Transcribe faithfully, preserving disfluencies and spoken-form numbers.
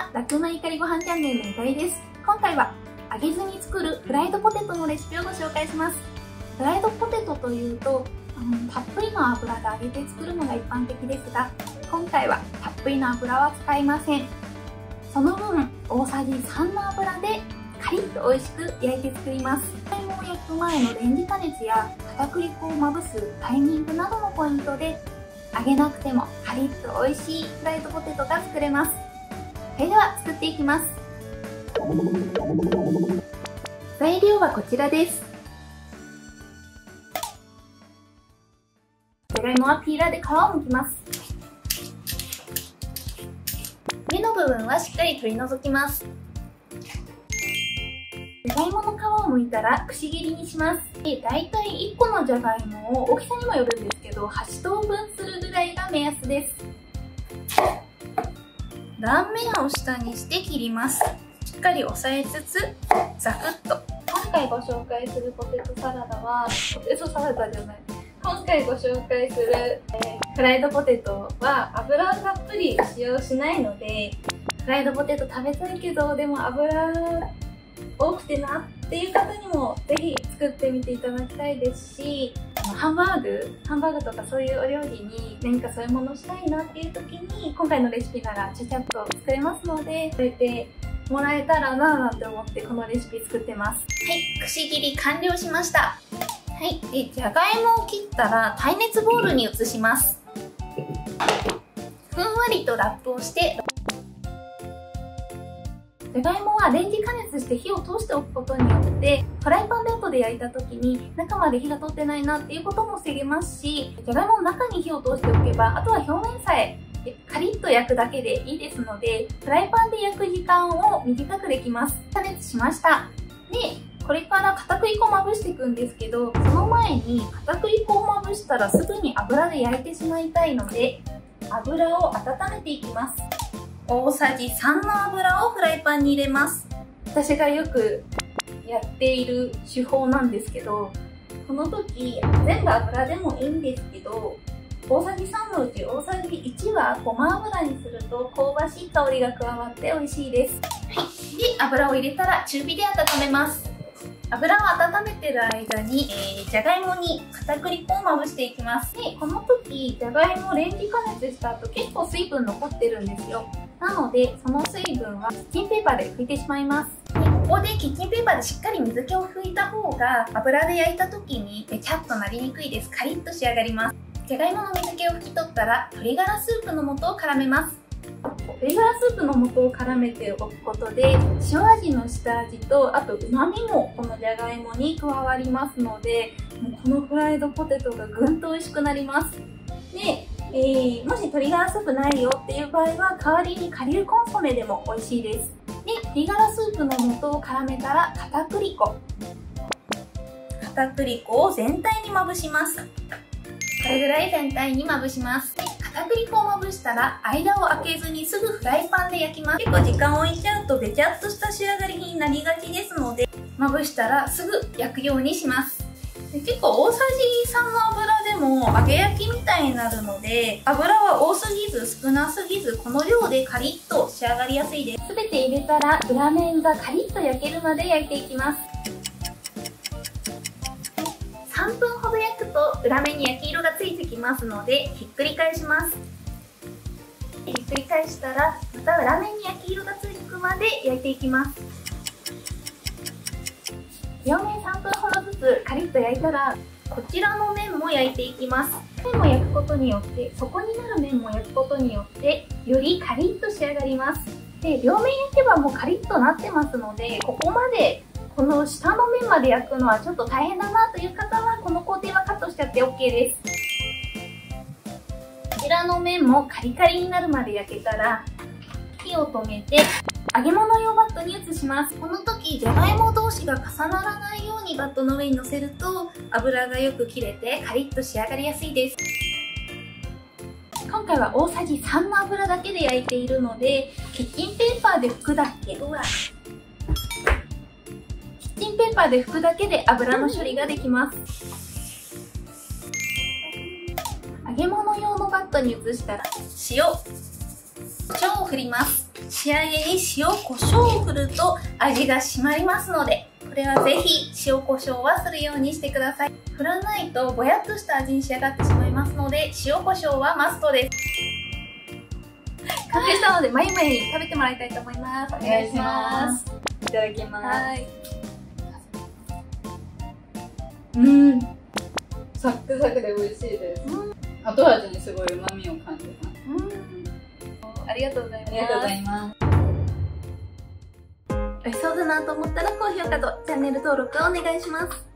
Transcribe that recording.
は、楽な怒りご飯チャンネルの怒りです。今回は揚げずに作るフライドポテトのレシピをご紹介します。フライドポテトというと、あのたっぷりの油で揚げて作るのが一般的ですが、今回はたっぷりの油は使いません。その分、大さじさんの油でカリッと美味しく焼いて作ります。じゃがいもを焼く前のレンジ加熱や片栗粉をまぶすタイミングなどのポイントで、揚げなくてもカリッと美味しいフライドポテトが作れます。それでは作っていきます。材料はこちらです。じゃがいもはピーラーで皮を剥きます。芽の部分はしっかり取り除きます。じゃがいもの皮を剥いたらくし切りにします。で、だいたいいっこのじゃがいもを大きさにもよるんですけどはち等分するぐらいが目安です。断面を下にして切ります。しっかり押さえつつザクッと。今回ご紹介するポテトサラダはポテトサラダじゃない今回ご紹介する、えー、フライドポテトは油をたっぷり使用しないので、フライドポテト食べたいけどでも油多くてなっていう方にもぜひ作ってみていただきたいですし、ハンバーグハンバーグとかそういうお料理に何かそういうものしたいなっていう時に今回のレシピならちゃちゃっと作れますので、添えてもらえたらなぁなんて思ってこのレシピ作ってます。はい、くし切り完了しました。はい、でじゃがいもを切ったら耐熱ボウルに移します。ふんわりとラップをしてじゃがいもはレンジ加熱して火を通しておくことによってフライパンで後で焼いた時に中まで火が通ってないなっていうことも防げますし、じゃがいもの中に火を通しておけばあとは表面さえカリッと焼くだけでいいですので、フライパンで焼く時間を短くできます。加熱しました。で、これから片栗粉をまぶしていくんですけど、その前に片栗粉をまぶしたらすぐに油で焼いてしまいたいので、油を温めていきます。大さじさんの油をフライパンに入れます。私がよくやっている手法なんですけど、この時全部油でもいいんですけど、大さじさんのうち大さじいちはごま油にすると香ばしい香りが加わって美味しいです。はい。で、油を入れたら中火で温めます。油を温めてる間に、えー、じゃがいもに片栗粉をまぶしていきます。で、この時、じゃがいもをレンジ加熱した後結構水分残ってるんですよ。なので、その水分はキッチンペーパーで拭いてしまいます。で、ここでキッチンペーパーでしっかり水気を拭いた方が油で焼いた時にべちゃっとなりにくいです。カリッと仕上がります。じゃがいもの水気を拭き取ったら鶏ガラスープの素を絡めます。鶏ガラスープの素を絡めておくことで塩味の下味とあと旨味もこのじゃがいもに加わりますので、もうこのフライドポテトがぐんと美味しくなります。で、えー、もし鶏ガラスープないよっていう場合は代わりに顆粒コンソメでも美味しいです。で、鶏ガラスープの素を絡めたら片栗粉片栗粉を全体にまぶします。これぐらい全体にまぶします。で、片栗粉をまぶしたら間を空けずにすぐフライパンで焼きます。結構時間を置いちゃうとべちゃっとした仕上がりになりがちですので、まぶしたらすぐ焼くようにします。で、結構大さじさんの油でも揚げ焼きみたいになるので、油は多すぎず少なすぎずこの量でカリッと仕上がりやすいです。すべて入れたら裏面がカリッと焼けるまで焼いていきます。さんぷんほど焼くと裏面に焼き色がついてきますのでひっくり返します。ひっくり返したらまた裏面に焼き色がつくまで焼いていきます。両面さんぷんほどずつカリッと焼いたらこちらの面も焼いていきます。面も焼くことによって底になる面も焼くことによってよりカリッと仕上がります。で、両面焼けばもうカリッとなってますので、ここまでこの下の面まで焼くのはちょっと大変だなという方はこの工程はカットしちゃって オーケー です。こちらの面もカリカリになるまで焼けたら火を止めて揚げ物用バットに移します。この時じゃがいも同士が重ならないようにバットの上に乗せると油がよく切れてカリッと仕上がりやすいです。今回は大さじさんの油だけで焼いているのでキッチンペーパーで拭くだけうわキッチンペーパーで拭くだけで油の処理ができます。揚げ物用のバットに移したら塩、胡椒を振ります。 仕上げに塩コショウを振ると味が締まりますので、これはぜひ塩コショウはするようにしてください。振らないとぼやっとした味に仕上がってしまいますので、塩コショウはマストです。完成したので、まゆまゆに食べてもらいたいと思います。お願いします。 いただきます。 はい。 うん。サックサクで美味しいです。うん、後味にすごい旨味を感じます。 うん。ありがとうございます。 ありがとうございます。 美味しそうだなと思ったら高評価とチャンネル登録をお願いします。